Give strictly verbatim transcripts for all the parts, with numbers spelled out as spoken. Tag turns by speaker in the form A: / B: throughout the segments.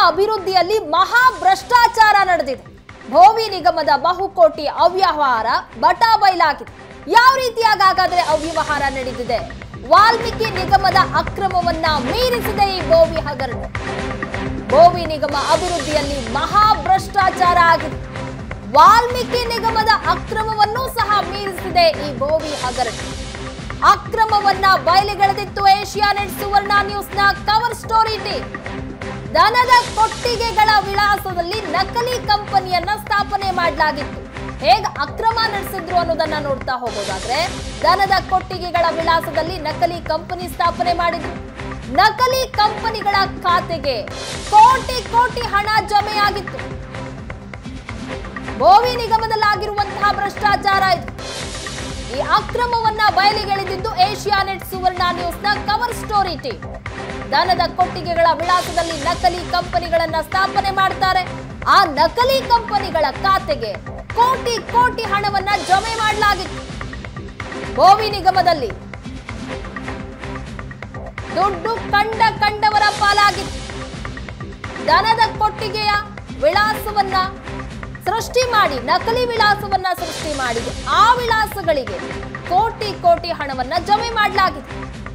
A: ಅಭಿವೃದ್ಧಿಯಲ್ಲಿ ಮಹಾ ಭ್ರಷ್ಟಾಚಾರ ನಡೆದಿದೆ. ಭೋವಿ ನಿಗಮದ ಬಹುಕೋಟಿ ಅವ್ಯವಹಾರ ಬಟಾ ಬಯಲಾಗಿದೆ. ಯಾವ ರೀತಿಯಾಗಿ ಹಾಗಾದ್ರೆ ಅವ್ಯವಹಾರ ನಡೆದಿದೆ? ವಾಲ್ಮೀಕಿ ನಿಗಮದ ಅಕ್ರಮವನ್ನ ಮೀರಿಸಿದೆ ಈ ಭೋವಿ ಹಗರಣ. ಭೋವಿ ನಿಗಮ ಅಭಿವೃದ್ಧಿಯಲ್ಲಿ ಮಹಾ ಭ್ರಷ್ಟಾಚಾರ ಆಗಿದೆ. ವಾಲ್ಮೀಕಿ ನಿಗಮದ ಅಕ್ರಮವನ್ನು ಸಹ ಮೀರಿಸಿದೆ ಈ ಭೋವಿ ಹಗರಣ. ಅಕ್ರಮವನ್ನ ಬಯಲಿಗೆಳೆದಿತ್ತು ಏಷ್ಯಾನೆಟ್ ಸುವರ್ಣ ನ್ಯೂಸ್ನ ಕವರ್ ಸ್ಟೋರಿ ಟೀಮ್. ದನದ ಕೊಟ್ಟಿಗೆಗಳ ವಿಳಾಸದಲ್ಲಿ ನಕಲಿ ಕಂಪನಿಯನ್ನ ಸ್ಥಾಪನೆ ಮಾಡಲಾಗಿತ್ತು. ಹೇಗೆ ಅಕ್ರಮ ನಡೆಸಿದ್ರು ಅನ್ನೋದನ್ನ ನೋಡ್ತಾ ಹೋಗೋದಾದ್ರೆ, ದನದ ಕೊಟ್ಟಿಗೆಗಳ ವಿಳಾಸದಲ್ಲಿ ನಕಲಿ ಕಂಪನಿ ಸ್ಥಾಪನೆ ಮಾಡಿದ್ರು. ನಕಲಿ ಕಂಪನಿಗಳ ಖಾತೆಗೆ ಕೋಟಿ ಕೋಟಿ ಹಣ ಜಮೆಯಾಗಿತ್ತು. ಭೋವಿ ನಿಗಮದಲ್ಲಾಗಿರುವಂತಹ ಭ್ರಷ್ಟಾಚಾರ ಇದು. ಈ ಅಕ್ರಮವನ್ನ ಬಯಲಿಗೆಳೆದಿದ್ದು ಏಷ್ಯಾನೆಟ್ ಸುವರ್ಣ ನ್ಯೂಸ್ನ ಕವರ್ ಸ್ಟೋರಿ ಟೀಮ್. ದನದ ಕೊಟ್ಟಿಗೆಗಳ ವಿಳಾಸದಲ್ಲಿ ನಕಲಿ ಕಂಪನಿಗಳನ್ನ ಸ್ಥಾಪನೆ ಮಾಡ್ತಾರೆ. ಆ ನಕಲಿ ಕಂಪನಿಗಳ ಖಾತೆಗೆ ಕೋಟಿ ಕೋಟಿ ಹಣವನ್ನ ಜಮೆ ಮಾಡಲಾಗಿತ್ತು. ಭೋವಿ ನಿಗಮದಲ್ಲಿ ದುಡ್ಡು ಕಂಡ ಕಂಡವರ ಪಾಲಾಗಿತ್ತು. ದನದ ಕೊಟ್ಟಿಗೆಯ ವಿಳಾಸವನ್ನ ಸೃಷ್ಟಿ ಮಾಡಿ, ನಕಲಿ ವಿಳಾಸವನ್ನ ಸೃಷ್ಟಿ ಮಾಡಿ ಆ ವಿಳಾಸಗಳಿಗೆ ಕೋಟಿ ಕೋಟಿ ಹಣವನ್ನ ಜಮೆ ಮಾಡಲಾಗಿದೆ.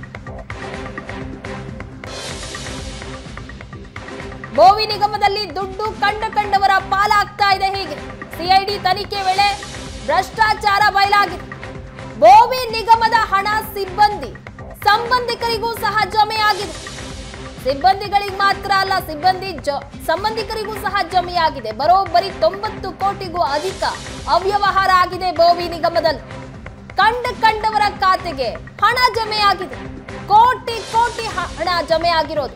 A: ಭೋವಿ ನಿಗಮದಲ್ಲಿ ದುಡ್ಡು ಕಂಡ ಕಂಡವರ ಪಾಲಾಗ್ತಾ ಇದೆ. ಹೀಗೆ ಸಿಐಡಿ ತನಿಖೆ ವೇಳೆ ಭ್ರಷ್ಟಾಚಾರ ಬಯಲಾಗಿದೆ. ಭೋವಿ ನಿಗಮದ ಹಣ ಸಿಬ್ಬಂದಿ ಸಂಬಂಧಿಕರಿಗೂ ಸಹ ಜಮೆಯಾಗಿದೆ. ಸಿಬ್ಬಂದಿಗಳಿಗೆ ಮಾತ್ರ ಅಲ್ಲ, ಸಿಬ್ಬಂದಿ ಸಂಬಂಧಿಕರಿಗೂ ಸಹ ಜಮೆಯಾಗಿದೆ. ಬರೋಬ್ಬರಿ ತೊಂಬತ್ತು ಕೋಟಿಗೂ ಅಧಿಕ ಅವ್ಯವಹಾರ ಆಗಿದೆ ಭೋವಿ ನಿಗಮದಲ್ಲಿ. ಕಂಡ ಕಂಡವರ ಖಾತೆಗೆ ಹಣ ಜಮೆಯಾಗಿದೆ. ಕೋಟಿ ಕೋಟಿ ಹಣ ಜಮೆಯಾಗಿರೋದು.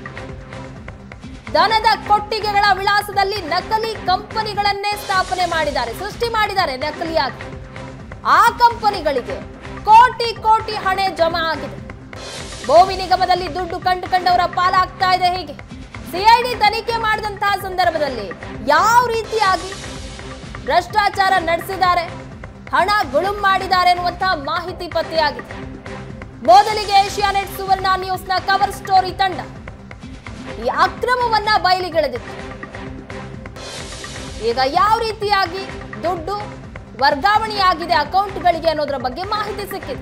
A: ದನದ ಕೊಟ್ಟಿಗೆಗಳ ವಿಳಾಸದಲ್ಲಿ ನಕಲಿ ಕಂಪನಿಗಳನ್ನೇ ಸ್ಥಾಪನೆ ಮಾಡಿದ್ದಾರೆ, ಸೃಷ್ಟಿ ಮಾಡಿದ್ದಾರೆ ನಕಲಿಯಾಗಿ. ಆ ಕಂಪನಿಗಳಿಗೆ ಕೋಟಿ ಕೋಟಿ ಹಣ ಜಮಾ ಆಗಿದೆ. ಭೋವಿ ನಿಗಮದಲ್ಲಿ ದುಡ್ಡು ಕಂಡು ಕಂಡವರ ಪಾಲಾಗ್ತಾ ಇದೆ. ಹೀಗೆ ಸಿಐಡಿ ತನಿಖೆ ಮಾಡಿದಂತಹ ಸಂದರ್ಭದಲ್ಲಿ ಯಾವ ರೀತಿಯಾಗಿ ಭ್ರಷ್ಟಾಚಾರ ನಡೆಸಿದ್ದಾರೆ, ಹಣ ಗುಳುಂ ಮಾಡಿದ್ದಾರೆ ಎನ್ನುವಂತಹ ಮಾಹಿತಿ ಪತ್ತೆಯಾಗಿದೆ. ಮೊದಲಿಗೆ ಏಷ್ಯಾನೆಟ್ ಸುವರ್ಣ ನ್ಯೂಸ್ನ ಕವರ್ ಸ್ಟೋರಿ ತಂಡ ಈ ಅಕ್ರಮವನ್ನ ಬಯಲಿಗೆಳೆದಿತ್ತು. ಈಗ ಯಾವ ರೀತಿಯಾಗಿ ದುಡ್ಡು ವರ್ಗಾವಣೆಯಾಗಿದೆ ಅಕೌಂಟ್ಗಳಿಗೆ ಅನ್ನೋದರ ಬಗ್ಗೆ ಮಾಹಿತಿ ಸಿಕ್ಕಿದೆ.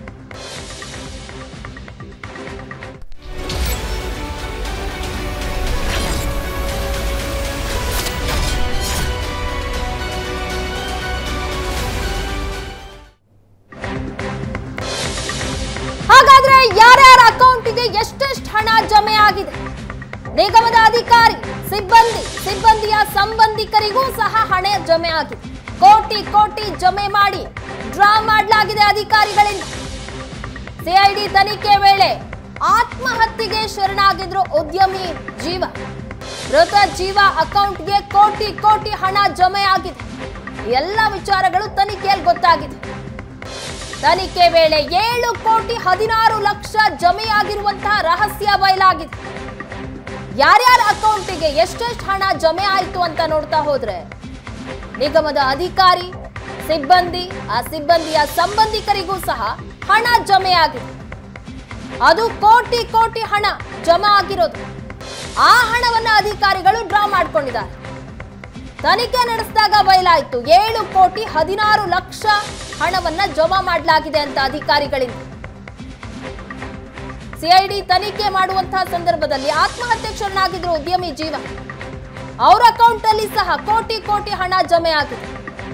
A: ಹಾಗಾದ್ರೆ ಯಾರ್ಯಾರ ಅಕೌಂಟ್ಗೆ ಎಷ್ಟೆಷ್ಟು ಹಣ ಜಮೆ ಆಗಿದೆ? ನಿಗಮದ ಅಧಿಕಾರಿ, ಸಿಬ್ಬಂದಿ, ಸಿಬ್ಬಂದಿಯ ಸಂಬಂಧಿಕರಿಗೂ ಸಹ ಹಣ ಜಮೆ ಆಗಿದೆ. ಕೋಟಿ ಕೋಟಿ ಜಮೆ ಮಾಡಿ ಡ್ರಾ ಮಾಡಲಾಗಿದೆ ಅಧಿಕಾರಿಗಳಿಂದ. ಸಿಐಡಿ ತನಿಖೆ ವೇಳೆ ಆತ್ಮಹತ್ಯೆಗೆ ಶರಣಾಗಿದ್ರು ಉದ್ಯಮಿ ಜೀವ. ಮೃತ ಜೀವ ಅಕೌಂಟ್ಗೆ ಕೋಟಿ ಕೋಟಿ ಹಣ ಜಮೆ ಆಗಿದೆ. ಎಲ್ಲ ವಿಚಾರಗಳು ತನಿಖೆಯಲ್ಲಿ ಗೊತ್ತಾಗಿದೆ. ತನಿಖೆ ವೇಳೆ ಏಳು ಕೋಟಿ ಹದಿನಾರು ಲಕ್ಷ ಜಮೆಯಾಗಿರುವಂತಹ ರಹಸ್ಯ ಬಯಲಾಗಿದೆ. ಯಾರ್ಯಾರ ಅಕೌಂಟಿಗೆ ಎಷ್ಟೆಷ್ಟು ಹಣ ಜಮೆ ಆಯಿತು ಅಂತ ನೋಡ್ತಾ ಹೋದ್ರೆ, ನಿಗಮದ ಅಧಿಕಾರಿ, ಸಿಬ್ಬಂದಿ, ಆ ಸಿಬ್ಬಂದಿಯ ಸಂಬಂಧಿಕರಿಗೂ ಸಹ ಹಣ ಜಮೆ ಆಗಿದೆ. ಅದು ಕೋಟಿ ಕೋಟಿ ಹಣ ಜಮಾ ಆಗಿರೋದು. ಆ ಹಣವನ್ನ ಅಧಿಕಾರಿಗಳು ಡ್ರಾ ಮಾಡ್ಕೊಂಡಿದ್ದಾರೆ. ತನಿಖೆ ನಡೆಸಿದಾಗ ಬಯಲಾಯಿತು ಏಳು ಕೋಟಿ ಹದಿನಾರು ಲಕ್ಷ ಹಣವನ್ನ ಜಮಾ ಮಾಡಲಾಗಿದೆ ಅಂತ ಅಧಿಕಾರಿಗಳಿಂದ. ಸಿಐಡಿ ತನಿಖೆ ಮಾಡುವಂತಹ ಸಂದರ್ಭದಲ್ಲಿ ಆತ್ಮಹತ್ಯೆ ಶರಣಾಗಿದ್ರು ಉದ್ಯಮಿ ಜೀವ. ಅವರ ಅಕೌಂಟ್ ಅಲ್ಲಿ ಸಹ ಕೋಟಿ ಕೋಟಿ ಹಣ ಜಮೆ ಆಗಿದೆ.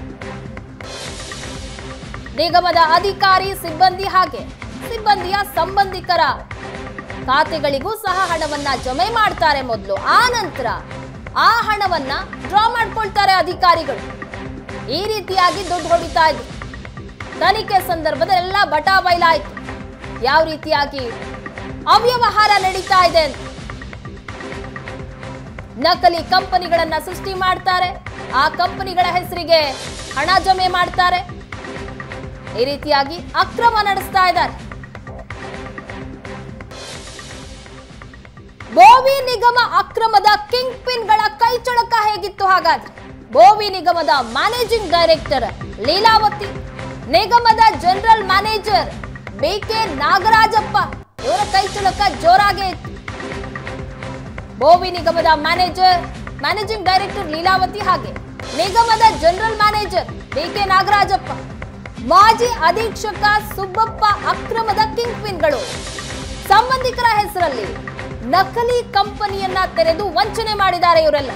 A: ನಿಗಮದ ಅಧಿಕಾರಿ, ಸಿಬ್ಬಂದಿ ಹಾಗೆ ಸಿಬ್ಬಂದಿಯ ಸಂಬಂಧಿಕರ ಖಾತೆಗಳಿಗೂ ಸಹ ಹಣವನ್ನ ಜಮೆ ಮಾಡ್ತಾರೆ ಮೊದಲು. ಆ ನಂತರ ಆ ಹಣವನ್ನ ಡ್ರಾ ಮಾಡ್ಕೊಳ್ತಾರೆ ಅಧಿಕಾರಿಗಳು. ಈ ರೀತಿಯಾಗಿ ದುಡ್ಡು ಹೊಡಿತಾ ಇದ್ರು. ತನಿಖೆ ಸಂದರ್ಭದಲ್ಲಿ ಎಲ್ಲ ಬಟಾ ಬಯಲಾಯಿತು ಯಾವ ರೀತಿಯಾಗಿ ಅವ್ಯವಹಾರ ನಡೀತಾ ಇದೆ ಅಂತ. ನಕಲಿ ಕಂಪನಿಗಳನ್ನ ಸೃಷ್ಟಿ ಮಾಡ್ತಾರೆ, ಆ ಕಂಪನಿಗಳ ಹೆಸರಿಗೆ ಹಣ ಜಮೆ ಮಾಡ್ತಾರೆ. ಈ ರೀತಿಯಾಗಿ ಅಕ್ರಮ ನಡೆಸ್ತಾ ಇದ್ದಾರೆ. ಭೋವಿ ನಿಗಮ ಅಕ್ರಮದ ಕಿಂಗ್ ಪಿನ್ಗಳ ಕೈಚಳಕ ಹೇಗಿತ್ತು ಹಾಗಾದ್ರೆ? ಭೋವಿ ನಿಗಮದ ಮ್ಯಾನೇಜಿಂಗ್ ಡೈರೆಕ್ಟರ್ ಲೀಲಾವತಿ, ನಿಗಮದ general manager B K Nagarajappa, ಇವರ ಕೈಚಳಕ ಜೋರಾಗೇ ಇತ್ತು. ಬೋವಿ ನಿಗಮದ ಮ್ಯಾನೇಜರ್ ಮ್ಯಾನೇಜಿಂಗ್ ಡೈರೆಕ್ಟರ್ ಲೀಲಾವತಿ ಹಾಗೆ ನಿಗಮದ general manager D K Nagarajappa, ಮಾಜಿ ಅಧೀಕ್ಷಕ ಸುಬ್ಬಪ್ಪ ಅಕ್ರಮದ ಕಿಂಗ್ ಪಿನ್ಗಳು ಸಂಬಂಧಿಕರ ಹೆಸರಲ್ಲಿ ನಕಲಿ ಕಂಪನಿಯನ್ನ ತೆರೆದು ವಂಚನೆ ಮಾಡಿದ್ದಾರೆ. ಇವರೆಲ್ಲ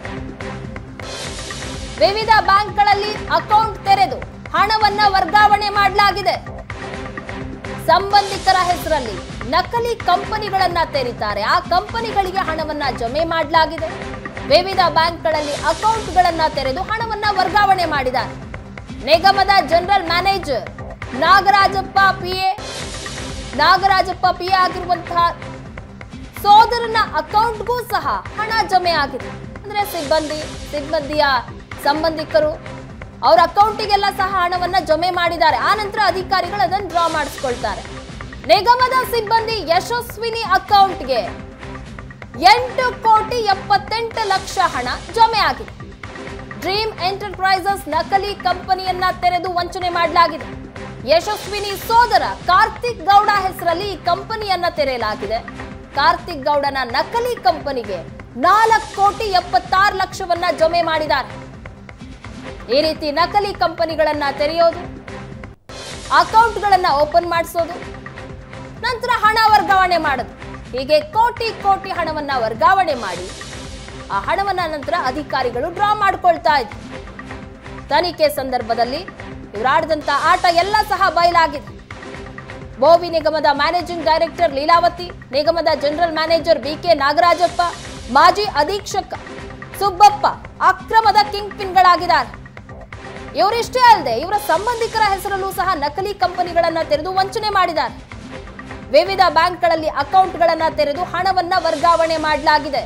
A: ವಿವಿಧ ಬ್ಯಾಂಕ್ಗಳಲ್ಲಿ ಅಕೌಂಟ್ ತೆರೆದು ಹಣವನ್ನ ವರ್ಗಾವಣೆ ಮಾಡಲಾಗಿದೆ. ಸಂಬಂಧಿಕರ ಹೆಸರಲ್ಲಿ ನಕಲಿ ಕಂಪನಿಗಳನ್ನ ತೆರೀತಾರೆ. ಆ ಕಂಪನಿಗಳಿಗೆ ಹಣವನ್ನ ಜಮೆ ಮಾಡಲಾಗಿದೆ. ವಿವಿಧ ಬ್ಯಾಂಕ್ಗಳಲ್ಲಿ ಅಕೌಂಟ್ಗಳನ್ನ ತೆರೆದು ಹಣವನ್ನ ವರ್ಗಾವಣೆ ಮಾಡಿದ್ದಾರೆ. ನಿಗಮದ general manager Nagarajappa PA Nagarajappa PA ಆಗಿರುವಂತಹ ಸೋದರನ ಅಕೌಂಟ್ಗೂ ಸಹ ಹಣ ಜಮೆ ಆಗಿದೆ. ಅಂದ್ರೆ ಸಿಬ್ಬಂದಿ ಸಿಬ್ಬಂದಿಯ ಸಂಬಂಧಿಕರು ಅವರ ಅಕೌಂಟಿಗೆಲ್ಲ ಸಹ ಹಣವನ್ನ ಜಮೆ ಮಾಡಿದ್ದಾರೆ. ಆ ನಂತರ ಅಧಿಕಾರಿಗಳು ಅದನ್ನು ಡ್ರಾ ಮಾಡಿಸ್ಕೊಳ್ತಾರೆ. ನಿಗಮದ ಸಿಬ್ಬಂದಿ ಯಶಸ್ವಿನಿ ಅಕೌಂಟ್ಗೆ ಎಂಟು ಕೋಟಿ ಎಪ್ಪತ್ತೆಂಟು ಲಕ್ಷ ಹಣ ಜಮೆ ಆಗಿದೆ. ಡ್ರೀಮ್ ಎಂಟರ್ಪ್ರೈಸಸ್ ನಕಲಿ ಕಂಪನಿಯನ್ನ ತೆರೆದು ವಂಚನೆ ಮಾಡಲಾಗಿದೆ. ಯಶಸ್ವಿನಿ ಸೋದರ ಕಾರ್ತಿಕ್ ಗೌಡ ಹೆಸರಲ್ಲಿ ಈ ಕಂಪನಿಯನ್ನ ತೆರೆಯಲಾಗಿದೆ. ಕಾರ್ತಿಕ್ ಗೌಡನ ನಕಲಿ ಕಂಪನಿಗೆ ನಾಲ್ಕು ಕೋಟಿ ಎಪ್ಪತ್ತಾರು ಲಕ್ಷವನ್ನ ಜಮೆ ಮಾಡಿದ್ದಾರೆ. ಈ ರೀತಿ ನಕಲಿ ಕಂಪನಿಗಳನ್ನ ತೆರೆಯೋದು, ಅಕೌಂಟ್ಗಳನ್ನ ಓಪನ್ ಮಾಡಿಸೋದು, ನಂತರ ಹಣ ವರ್ಗಾವಣೆ ಮಾಡೋದು, ಹೀಗೆ ಕೋಟಿ ಕೋಟಿ ಹಣವನ್ನ ವರ್ಗಾವಣೆ ಮಾಡಿ ಆ ಹಣವನ್ನ ನಂತರ ಅಧಿಕಾರಿಗಳು ಡ್ರಾ ಮಾಡ್ಕೊಳ್ತಾ ಇದ್ರು. ತನಿಖೆ ಸಂದರ್ಭದಲ್ಲಿ ಇವರಾಡಿದಂತ ಆಟ ಎಲ್ಲ ಸಹ ಬಯಲಾಗಿದೆ. ಬೋವಿ ನಿಗಮದ ಮ್ಯಾನೇಜಿಂಗ್ ಡೈರೆಕ್ಟರ್ ಲೀಲಾವತಿ, ನಿಗಮದ general manager B K Nagarajappa, ಮಾಜಿ ಅಧೀಕ್ಷಕ ಸುಬ್ಬಪ್ಪ ಅಕ್ರಮದ ಕಿಂಗ್ ಪಿನ್ಗಳಾಗಿದ್ದಾರೆ. ಇವರಿಷ್ಟೇ ಅಲ್ಲದೆ ಇವರ ಸಂಬಂಧಿಕರ ಹೆಸರಲ್ಲೂ ಸಹ ನಕಲಿ ಕಂಪನಿಗಳನ್ನ ತೆರೆದು ವಂಚನೆ ಮಾಡಿದ್ದಾರೆ. ವಿವಿಧ ಬ್ಯಾಂಕ್ಗಳಲ್ಲಿ ಅಕೌಂಟ್ಗಳನ್ನ ತೆರೆದು ಹಣವನ್ನ ವರ್ಗಾವಣೆ ಮಾಡಲಾಗಿದೆ.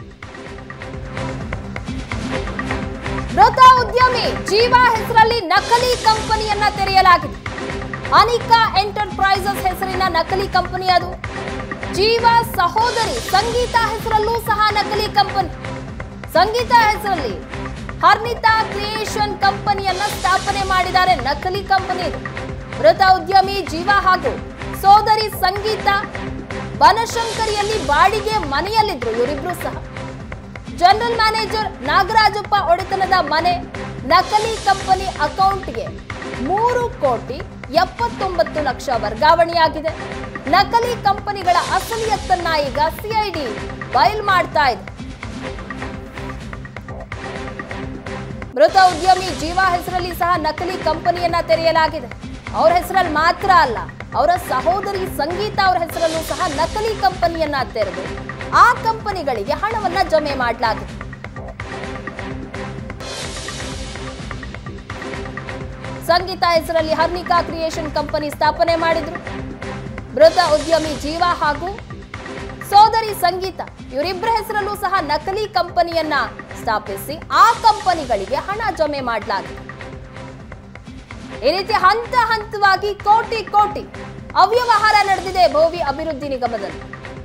A: ಮೃತ ಉದ್ಯಮಿ ಜೀವಾ ಹೆಸರಲ್ಲಿ ನಕಲಿ ಕಂಪನಿಯನ್ನ ತೆರೆಯಲಾಗಿದೆ. ಅನಿಕಾ ಎಂಟರ್ಪ್ರೈಸಸ್ ಹೆಸರಿನ ನಕಲಿ ಕಂಪನಿ ಅದು. ಜೀವಾ ಸಹೋದರಿ ಸಂಗೀತ ಹೆಸರಲ್ಲೂ ಸಹ ನಕಲಿ ಕಂಪನಿ. ಸಂಗೀತ ಹೆಸರಲ್ಲಿ ಹರ್ನಿತಾ ಕ್ರಿಯೇಷನ್ ಕಂಪನಿಯನ್ನ ಸ್ಥಾಪನೆ ಮಾಡಿದ್ದಾರೆ. ನಕಲಿ ಕಂಪನಿ ಇದು. ಮೃತ ಉದ್ಯಮಿ ಜೀವಾ ಹಾಗೂ ಸೋದರಿ ಸಂಗೀತ ಬನಶಂಕರಿಯಲ್ಲಿ ಬಾಡಿಗೆ ಮನೆಯಲ್ಲಿದ್ರು. ಇವರಿಬ್ರು ಸಹ ಜನರಲ್ ಮ್ಯಾನೇಜರ್ ನಾಗರಾಜಪ್ಪ ಒಡೆತನದ ಮನೆ ನಕಲಿ ಕಂಪನಿ ಅಕೌಂಟ್ಗೆ ಮೂರು ಕೋಟಿ ಎಪ್ಪತ್ತೊಂಬತ್ತು ಲಕ್ಷ ವರ್ಗಾವಣೆಯಾಗಿದೆ. ನಕಲಿ ಕಂಪನಿಗಳ ಅಸಲಿಯತ್ತನ್ನ ಈಗ ಸಿಐಡಿ ಬಯಲು ಮಾಡ್ತಾ ಇದೆ. ಮೃತ ಉದ್ಯಮಿ ಜೀವಾ ಹೆಸರಲ್ಲಿ ಸಹ ನಕಲಿ ಕಂಪನಿಯನ್ನ ತೆರೆಯಲಾಗಿದೆ. ಅವರ ಹೆಸರಲ್ಲಿ ಮಾತ್ರ ಅಲ್ಲ, ಅವರ ಸಹೋದರಿ ಸಂಗೀತ ಅವರ ಹೆಸರಲ್ಲೂ ಸಹ ನಕಲಿ ಕಂಪನಿಯನ್ನ ತೆರೆದು ಆ ಕಂಪನಿಗಳಿಗೆ ಹಣವನ್ನ ಜಮೆ ಮಾಡಲಾಗಿದೆ. ಸಂಗೀತ ಹೆಸರಲ್ಲಿ ಹರ್ನಿಕಾ ಕ್ರಿಯೇಷನ್ ಕಂಪನಿ ಸ್ಥಾಪನೆ ಮಾಡಿದ್ರು. ಮೃತ ಉದ್ಯಮಿ ಜೀವಾ ಹಾಗೂ ಸೋದರಿ ಸಂಗೀತ ಇವರಿಬ್ಬರ ಹೆಸರಲ್ಲೂ ಸಹ ನಕಲಿ ಕಂಪನಿಯನ್ನ ಸ್ಥಾಪಿಸಿ ಆ ಕಂಪನಿಗಳಿಗೆ ಹಣ ಜಮೆ ಮಾಡಲಾಗಿದೆ. ಈ ರೀತಿ ಹಂತ ಹಂತವಾಗಿ ಕೋಟಿ ಕೋಟಿ ಅವ್ಯವಹಾರ ನಡೆದಿದೆ ಬೋವಿ ಅಭಿವೃದ್ಧಿ ನಿಗಮದಲ್ಲಿ.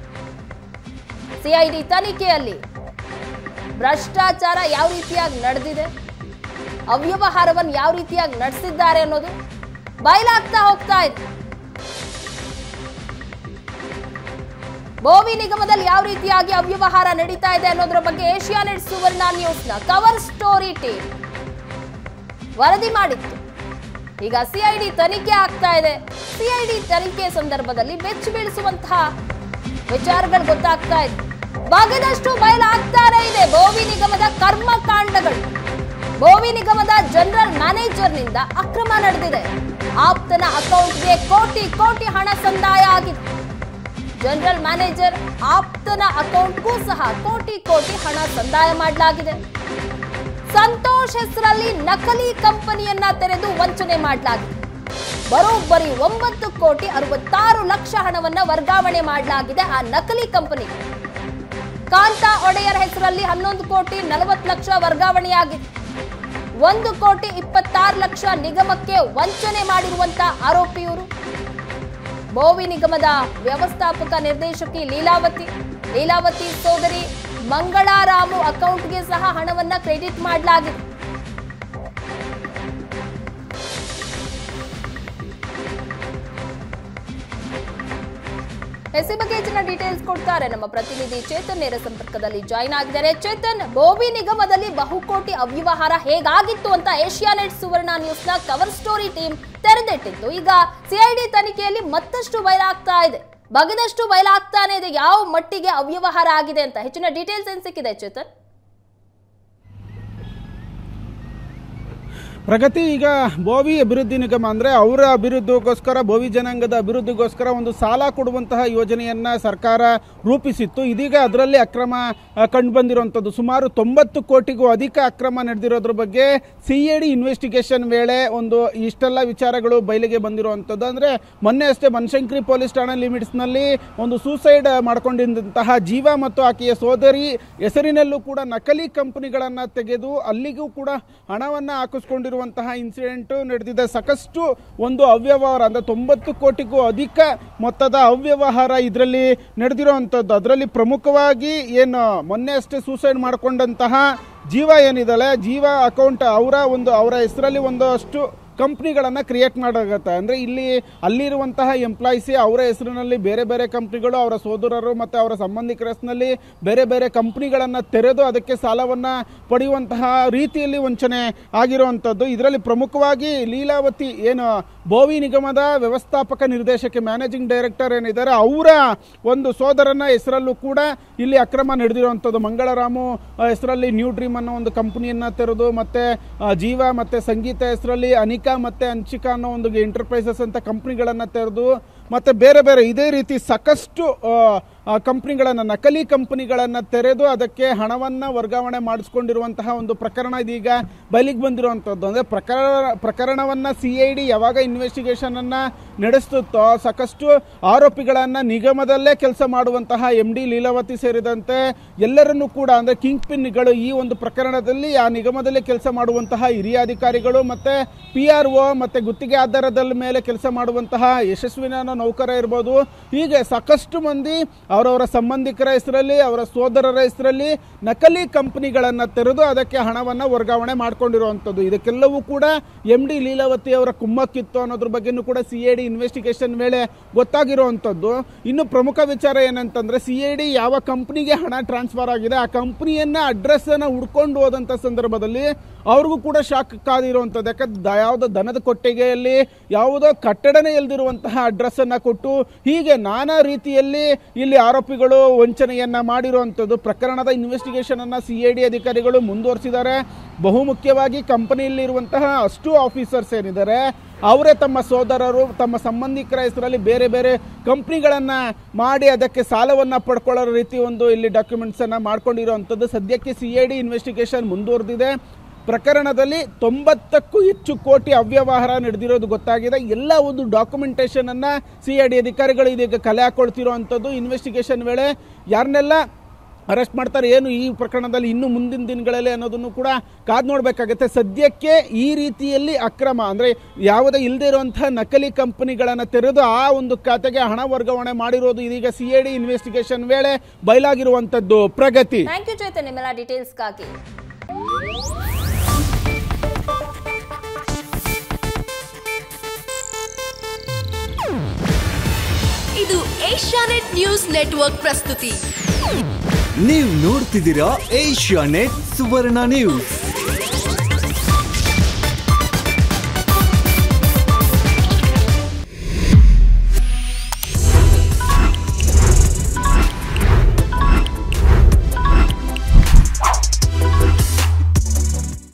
A: ಸಿಐಡಿ ತನಿಖೆಯಲ್ಲಿ ಭ್ರಷ್ಟಾಚಾರ ಯಾವ ರೀತಿಯಾಗಿ ನಡೆದಿದೆ, ಅವ್ಯವಹಾರವನ್ನು ಯಾವ ರೀತಿಯಾಗಿ ನಡೆಸಿದ್ದಾರೆ ಅನ್ನೋದು ಬಯಲಾಗ್ತಾ ಹೋಗ್ತಾ ಇದೆ. ಬೋವಿ ನಿಗಮದಲ್ಲಿ ಯಾವ ರೀತಿಯಾಗಿ ಅವ್ಯವಹಾರ ನಡೀತಾ ಇದೆ ಅನ್ನೋದ್ರ ಬಗ್ಗೆ ಏಷ್ಯಾನೆಟ್ ಸುವರ್ಣ ನ್ಯೂಸ್ನ ಕವರ್ ಸ್ಟೋರಿ ಟೀಮ್ ವರದಿ ಮಾಡಿತ್ತು. ಈಗ ಸಿಐಡಿ ತನಿಖೆ ಆಗ್ತಾ ಇದೆ. ಸಿಐಡಿ ತನಿಖೆ ಸಂದರ್ಭದಲ್ಲಿ ಬೆಚ್ಚಿ ಬೀಳಿಸುವಂತಹ ವಿಚಾರಗಳು ಗೊತ್ತಾಗ್ತಾ ಇದೆ. ಬಗೆದಷ್ಟು ಬಯಲಾಗ್ತಾನೆ ಇದೆ ಬೋವಿ ನಿಗಮದ ಕರ್ಮಕಾಂಡಗಳು. ಬೋವಿ ನಿಗಮದ ಜನರಲ್ ಮ್ಯಾನೇಜರ್ನಿಂದ ಅಕ್ರಮ ನಡೆದಿದೆ. ಆಪ್ತನ ಅಕೌಂಟ್ಗೆ ಕೋಟಿ ಕೋಟಿ ಹಣ ಸಂದಾಯ ಆಗಿದೆ. ಜನರಲ್ ಮ್ಯಾನೇಜರ್ ಆಪ್ತನ ಅಕೌಂಟ್ಗೂ ಸಹ ಕೋಟಿ ಕೋಟಿ ಹಣ ಸಂದಾಯ ಮಾಡಲಾಗಿದೆ. ಸಂತೋಷ್ ಹೆಸರಲ್ಲಿ ನಕಲಿ ಕಂಪನಿಯನ್ನ ತೆರೆದು ವಂಚನೆ ಮಾಡಲಾಗಿದೆ. ಬರೋಬ್ಬರಿ ಒಂಬತ್ತು ಕೋಟಿ ಅರವತ್ತಾರು ಲಕ್ಷ ಹಣವನ್ನ ವರ್ಗಾವಣೆ ಮಾಡಲಾಗಿದೆ ಆ ನಕಲಿ ಕಂಪನಿ. ಕಾಂತಾ ಒಡೆಯರ್ ಹೆಸರಲ್ಲಿ ಹನ್ನೊಂದು ಕೋಟಿ ನಲವತ್ತು ಲಕ್ಷ ವರ್ಗಾವಣೆಯಾಗಿದೆ. ಒಂದು ಕೋಟಿ ಇಪ್ಪತ್ತಾರು ಲಕ್ಷ ನಿಗಮಕ್ಕೆ ವಂಚನೆ ಮಾಡಿರುವಂತಹ ಆರೋಪಿಯವರು. ಬೋವಿ ನಿಗಮದ ವ್ಯವಸ್ಥಾಪಕ ನಿರ್ದೇಶಕಿ ಲೀಲಾವತಿ ಲೀಲಾವತಿ ಸೋದರಿ ಮಂಗಳಾರಾಮು ಅಕೌಂಟ್ಗೆ ಸಹ ಹಣವನ್ನ ಕ್ರೆಡಿಟ್ ಮಾಡಲಾಗಿದೆ. ಎಸ್ ಬಗ್ಗೆ ಹೆಚ್ಚಿನ ಡೀಟೇಲ್ಸ್ ಕೊಡ್ತಾರೆ ನಮ್ಮ ಪ್ರತಿನಿಧಿ ಚೇತನ್, ನೇರ ಸಂಪರ್ಕದಲ್ಲಿ ಜಾಯಿನ್ ಆಗಿದ್ದಾರೆ. ಚೇತನ್, ಬೋವಿ ನಿಗಮದಲ್ಲಿ ಬಹುಕೋಟಿ ಅವ್ಯವಹಾರ ಹೇಗಾಗಿತ್ತು ಅಂತ ಏಷ್ಯಾನೆಟ್ ಸುವರ್ಣ ನ್ಯೂಸ್ ನ ಕವರ್ ಸ್ಟೋರಿ ಟೀಮ್ ತೆರೆದಿಟ್ಟಿತ್ತು. ಈಗ ಸಿಐಡಿ ತನಿಖೆಯಲ್ಲಿ ಮತ್ತಷ್ಟು ಬಯಲಾಗ್ತಾ ಇದೆ, ಬಗೆದಷ್ಟು ಬಯಲಾಗ್ತಾನೆ ಇದೆ ಯಾವ ಮಟ್ಟಿಗೆ ಅವ್ಯವಹಾರ ಆಗಿದೆ ಅಂತ. ಹೆಚ್ಚಿನ ಡೀಟೇಲ್ಸ್ ಏನ್ ಸಿಕ್ಕಿದೆ ಚೇತನ್?
B: ಪ್ರಗತಿ, ಈಗ ಬೋವಿ ಅಭಿವೃದ್ಧಿ ನಿಗಮ ಅಂದರೆ ಅವರ ಅಭಿವೃದ್ಧಿಗೋಸ್ಕರ, ಬೋವಿ ಜನಾಂಗದ ಅಭಿವೃದ್ಧಿಗೋಸ್ಕರ ಒಂದು ಸಾಲ ಕೊಡುವಂತಹ ಯೋಜನೆಯನ್ನು ಸರ್ಕಾರ ರೂಪಿಸಿತ್ತು. ಇದೀಗ ಅದರಲ್ಲಿ ಅಕ್ರಮ ಕಂಡುಬಂದಿರುವಂಥದ್ದು. ಸುಮಾರು ತೊಂಬತ್ತು ಕೋಟಿಗೂ ಅಧಿಕ ಅಕ್ರಮ ನಡೆದಿರೋದ್ರ ಬಗ್ಗೆ ಸಿ ಎ ಡಿ ಇನ್ವೆಸ್ಟಿಗೇಷನ್ ವೇಳೆ ಒಂದು ಇಷ್ಟೆಲ್ಲ ವಿಚಾರಗಳು ಬಯಲಿಗೆ ಬಂದಿರುವಂಥದ್ದು. ಅಂದರೆ ಮೊನ್ನೆ ಅಷ್ಟೇ ಬನಶಂಕರಿ ಪೊಲೀಸ್ ಠಾಣಾ ಲಿಮಿಟ್ಸ್ನಲ್ಲಿ ಒಂದು ಸೂಸೈಡ್ ಮಾಡ್ಕೊಂಡಿದ್ದಂತಹ ಜೀವ ಮತ್ತು ಆಕೆಯ ಸೋದರಿ ಹೆಸರಿನಲ್ಲೂ ಕೂಡ ನಕಲಿ ಕಂಪನಿಗಳನ್ನು ತೆಗೆದು ಅಲ್ಲಿಗೂ ಕೂಡ ಹಣವನ್ನು ಹಾಕಿಸ್ಕೊಂಡಿರುವ ಇನ್ಸಿಡೆಂಟ್ ನಡೆದಿದೆ. ಸಾಕಷ್ಟು ಒಂದು ಅವ್ಯವಹಾರ ಅಂದ್ರೆ ತೊಂಬತ್ತು ಕೋಟಿಗೂ ಅಧಿಕ ಮೊತ್ತದ ಅವ್ಯವಹಾರ ಇದರಲ್ಲಿ ನಡೆದಿರುವಂಥದ್ದು. ಅದರಲ್ಲಿ ಪ್ರಮುಖವಾಗಿ ಏನು ಮೊನ್ನೆ ಅಷ್ಟೇ ಸೂಸೈಡ್ ಮಾಡಿಕೊಂಡಂತಹ ಜೀವ ಏನಿದ್ದಾಳೆ, ಜೀವ ಅಕೌಂಟ್ ಅವರ ಒಂದು ಅವರ ಹೆಸರಲ್ಲಿ ಒಂದಷ್ಟು ಕಂಪ್ನಿಗಳನ್ನು ಕ್ರಿಯೇಟ್ ಮಾಡಾಗತ್ತೆ. ಅಂದರೆ ಇಲ್ಲಿ ಅಲ್ಲಿರುವಂತಹ ಎಂಪ್ಲಾಯೀಸಿ ಅವರ ಹೆಸರಿನಲ್ಲಿ ಬೇರೆ ಬೇರೆ ಕಂಪ್ನಿಗಳು, ಅವರ ಸೋದರರು ಮತ್ತು ಅವರ ಸಂಬಂಧಿಕರ ಹೆಸರಿನಲ್ಲಿ ಬೇರೆ ಬೇರೆ ಕಂಪ್ನಿಗಳನ್ನು ತೆರೆದು ಅದಕ್ಕೆ ಸಾಲವನ್ನು ಪಡೆಯುವಂತಹ ರೀತಿಯಲ್ಲಿ ವಂಚನೆ ಆಗಿರುವಂಥದ್ದು. ಇದರಲ್ಲಿ ಪ್ರಮುಖವಾಗಿ ಲೀಲಾವತಿ ಏನು ಬೋವಿ ನಿಗಮದ ವ್ಯವಸ್ಥಾಪಕ ನಿರ್ದೇಶಕ ಮ್ಯಾನೇಜಿಂಗ್ ಡೈರೆಕ್ಟರ್ ಏನಿದ್ದಾರೆ ಅವರ ಒಂದು ಸೋದರನ ಹೆಸರಲ್ಲೂ ಕೂಡ ಇಲ್ಲಿ ಅಕ್ರಮ ನಡೆದಿರುವಂಥದ್ದು. ಮಂಗಳರಾಮು ಹೆಸರಲ್ಲಿ ನ್ಯೂ ಡ್ರೀಮ್ ಅನ್ನೋ ಒಂದು ಕಂಪನಿಯನ್ನು ತೆರೆದು, ಮತ್ತು ಜೀವ ಮತ್ತು ಸಂಗೀತ ಹೆಸರಲ್ಲಿ ಅನಿಕಾ ಮತ್ತೆ ಅಂಚಿಕಾ ಅನ್ನೋ ಒಂದು ಎಂಟರ್ಪ್ರೈಸಸ್ ಅಂತ ಕಂಪ್ನಿಗಳನ್ನು ತೆರೆದು, ಮತ್ತೆ ಬೇರೆ ಬೇರೆ ಇದೇ ರೀತಿ ಸಾಕಷ್ಟು ಕಂಪ್ನಿಗಳನ್ನು, ನಕಲಿ ಕಂಪನಿಗಳನ್ನು ತೆರೆದು ಅದಕ್ಕೆ ಹಣವನ್ನು ವರ್ಗಾವಣೆ ಮಾಡಿಸ್ಕೊಂಡಿರುವಂತಹ ಒಂದು ಪ್ರಕರಣ ಇದೀಗ ಬಯಲಿಗೆ ಬಂದಿರುವಂಥದ್ದು. ಅಂದರೆ ಪ್ರಕರಣ ಪ್ರಕರಣವನ್ನು ಸಿ ಐ ಡಿ ಯಾವಾಗ ಇನ್ವೆಸ್ಟಿಗೇಷನನ್ನು ನಡೆಸುತ್ತೋ ಸಾಕಷ್ಟು ಆರೋಪಿಗಳನ್ನು ನಿಗಮದಲ್ಲೇ ಕೆಲಸ ಮಾಡುವಂತಹ ಎಂ ಡಿ ಲೀಲಾವತಿ ಸೇರಿದಂತೆ ಎಲ್ಲರನ್ನೂ ಕೂಡ, ಅಂದರೆ ಕಿಂಗ್ ಪಿನ್ಗಳು ಈ ಒಂದು ಪ್ರಕರಣದಲ್ಲಿ ಆ ನಿಗಮದಲ್ಲೇ ಕೆಲಸ ಮಾಡುವಂತಹ ಹಿರಿಯ ಅಧಿಕಾರಿಗಳು ಮತ್ತು ಪಿ ಆರ್ ಒ ಮತ್ತು ಗುತ್ತಿಗೆ ಆಧಾರದ ಮೇಲೆ ಕೆಲಸ ಮಾಡುವಂತಹ ಯಶಸ್ವಿನ ನೌಕರ ಇರ್ಬೋದು, ಹೀಗೆ ಸಾಕಷ್ಟು ಮಂದಿ ಅವರವರ ಸಂಬಂಧಿಕರ ಹೆಸರಲ್ಲಿ, ಅವರ ಸೋದರರ ಹೆಸರಲ್ಲಿ ನಕಲಿ ಕಂಪನಿಗಳನ್ನು ತೆರೆದು ಅದಕ್ಕೆ ಹಣವನ್ನು ವರ್ಗಾವಣೆ ಮಾಡಿಕೊಂಡಿರುವಂಥದ್ದು. ಇದಕ್ಕೆಲ್ಲವೂ ಕೂಡ ಎಂ ಡಿ ಲೀಲಾವತಿ ಅವರ ಕುಮ್ಮಕ್ಕಿತ್ತು ಅನ್ನೋದ್ರ ಬಗ್ಗೆನೂ ಕೂಡ ಸಿ ಐ ಡಿ ಇನ್ವೆಸ್ಟಿಗೇಷನ್ ವೇಳೆ ಗೊತ್ತಾಗಿರುವಂಥದ್ದು. ಇನ್ನು ಪ್ರಮುಖ ವಿಚಾರ ಏನಂತಂದ್ರೆ, ಸಿ ಐ ಡಿ ಯಾವ ಕಂಪ್ನಿಗೆ ಹಣ ಟ್ರಾನ್ಸ್ಫರ್ ಆಗಿದೆ ಆ ಕಂಪ್ನಿಯನ್ನ ಅಡ್ರೆಸ್ ಅನ್ನ ಹುಡ್ಕೊಂಡು ಹೋದಂಥ ಸಂದರ್ಭದಲ್ಲಿ ಅವ್ರಿಗೂ ಕೂಡ ಶಾಕ್ ಕಾದಿರುವಂಥದ್ದು. ಯಾಕಂದ್ರೆ ಯಾವುದೋ ದನದ ಕೊಟ್ಟಿಗೆಯಲ್ಲಿ ಯಾವುದೋ ಕಟ್ಟಡನೇ ಇಲ್ದಿರುವಂತಹ ಅಡ್ರೆಸ್ ಅನ್ನ ಕೊಟ್ಟು ಹೀಗೆ ನಾನಾ ರೀತಿಯಲ್ಲಿ ಇಲ್ಲಿ ಆರೋಪಿಗಳು ವಂಚನೆಯನ್ನ ಮಾಡಿರುವಂಥದ್ದು. ಪ್ರಕರಣದ ಇನ್ವೆಸ್ಟಿಗೇಷನ್ ಅನ್ನ ಸಿ ಐ ಡಿ ಅಧಿಕಾರಿಗಳು ಮುಂದುವರಿಸಿದ್ದಾರೆ. ಬಹುಮುಖ್ಯವಾಗಿ ಕಂಪನಿಯಲ್ಲಿ ಇರುವಂತಹ ಅಷ್ಟು ಆಫೀಸರ್ಸ್ ಏನಿದ್ದಾರೆ ಅವರೇ ತಮ್ಮ ಸೋದರರು, ತಮ್ಮ ಸಂಬಂಧಿಕರ ಹೆಸರಲ್ಲಿ ಬೇರೆ ಬೇರೆ ಕಂಪ್ನಿಗಳನ್ನು ಮಾಡಿ ಅದಕ್ಕೆ ಸಾಲವನ್ನು ಪಡ್ಕೊಳ್ಳೋ ರೀತಿ ಒಂದು ಇಲ್ಲಿ ಡಾಕ್ಯುಮೆಂಟ್ಸ್ ಅನ್ನ ಮಾಡ್ಕೊಂಡಿರುವಂಥದ್ದು. ಸದ್ಯಕ್ಕೆ ಸಿ ಐ ಡಿ ಇನ್ವೆಸ್ಟಿಗೇಷನ್ ಮುಂದುವರೆದಿದೆ. ಪ್ರಕರಣದಲ್ಲಿ ತೊಂಬತ್ತಕ್ಕೂ ಹೆಚ್ಚು ಕೋಟಿ ಅವ್ಯವಹಾರ ನಡೆದಿರೋದು ಗೊತ್ತಾಗಿದೆ. ಎಲ್ಲ ಒಂದು ಡಾಕ್ಯುಮೆಂಟೇಷನ್ ಅನ್ನ ಸಿ ಐ ಡಿ ಅಧಿಕಾರಿಗಳು ಇದೀಗ ಕಲೆ ಹಾಕೊಳ್ತಿರುವಂಥದ್ದು. ಇನ್ವೆಸ್ಟಿಗೇಷನ್ ವೇಳೆ ಯಾರನ್ನೆಲ್ಲ ಅರೆಸ್ಟ್ ಮಾಡ್ತಾರೆ, ಏನು ಈ ಪ್ರಕರಣದಲ್ಲಿ ಇನ್ನು ಮುಂದಿನ ದಿನಗಳಲ್ಲಿ ಅನ್ನೋದನ್ನು ಕೂಡ ಕಾದು ನೋಡಬೇಕಾಗುತ್ತೆ. ಸದ್ಯಕ್ಕೆ ಈ ರೀತಿಯಲ್ಲಿ ಅಕ್ರಮ ಅಂದರೆ ಯಾವುದೇ ಇಲ್ಲದೆ ಇರುವಂತಹ ನಕಲಿ ಕಂಪನಿಗಳನ್ನು ತೆರೆದು ಆ ಒಂದು ಖಾತೆಗೆ ಹಣ ವರ್ಗಾವಣೆ ಮಾಡಿರೋದು ಇದೀಗ ಸಿ ಐ ಡಿ ಇನ್ವೆಸ್ಟಿಗೇಷನ್ ವೇಳೆ ಬಯಲಾಗಿರುವಂತದ್ದು. ಪ್ರಗತಿ,
A: ಥ್ಯಾಂಕ್ ಯು ಚೇತನ್, ನಿಮ್ಮೆಲ್ಲ ಡೀಟೇಲ್ಸ್ಗಾಗಿ.
C: ಇದು ಏಷ್ಯಾನೆಟ್ ನ್ಯೂಸ್ ನೆಟ್ವರ್ಕ್ ಪ್ರಸ್ತುತಿ.
D: ನೀವು ನೋಡ್ತಿದ್ದೀರಾ ಏಷ್ಯಾನೆಟ್ ಸುವರ್ಣ ನ್ಯೂಸ್.